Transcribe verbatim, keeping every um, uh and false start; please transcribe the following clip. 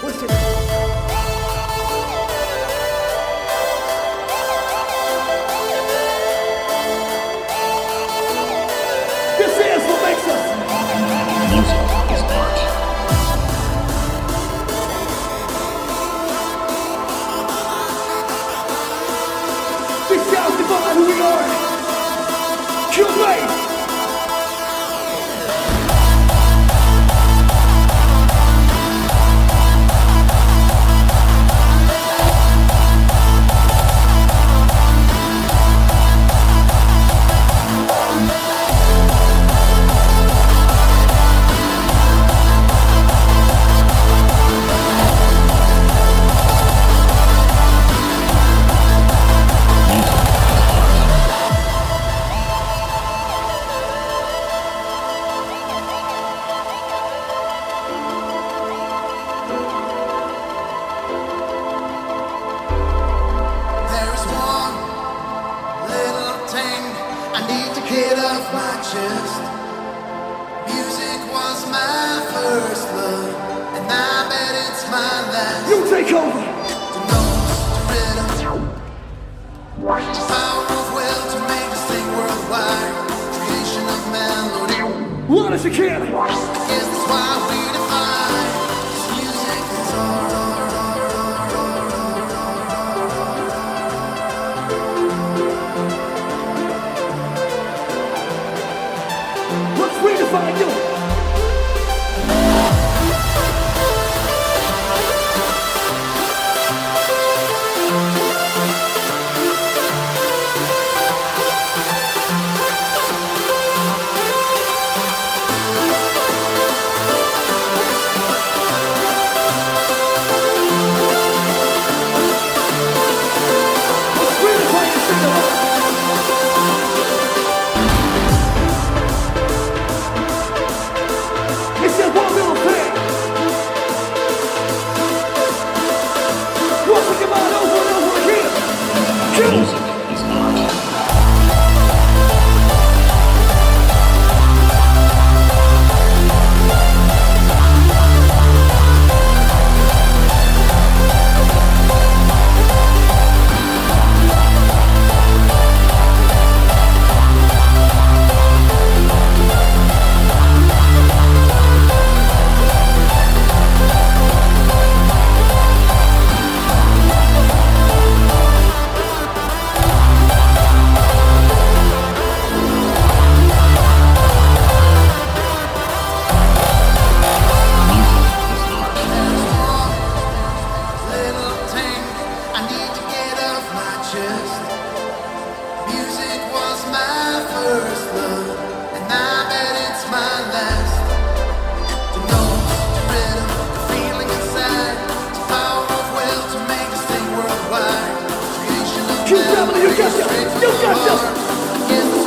Push it. This is what makes us. Music is art. This sounds divine who we are. Q-Wave. Get off my chest. Music was my first love, and I bet it's my last. You take over. To know the rhythm, the power of will to make this thing worldwide. Creation of melody. What is it, kid? I guess that's why we define this music is art. Let's redefine you. Let's redefine this thing of art. It's that one little thing. We'll think about it over and over again. Kill. Music is art. Music was my first love, and I bet it's my last. To know the rhythm, the feeling inside, the power of will to make this thing worldwide. Creation of Q family, you got this. You got this. I guess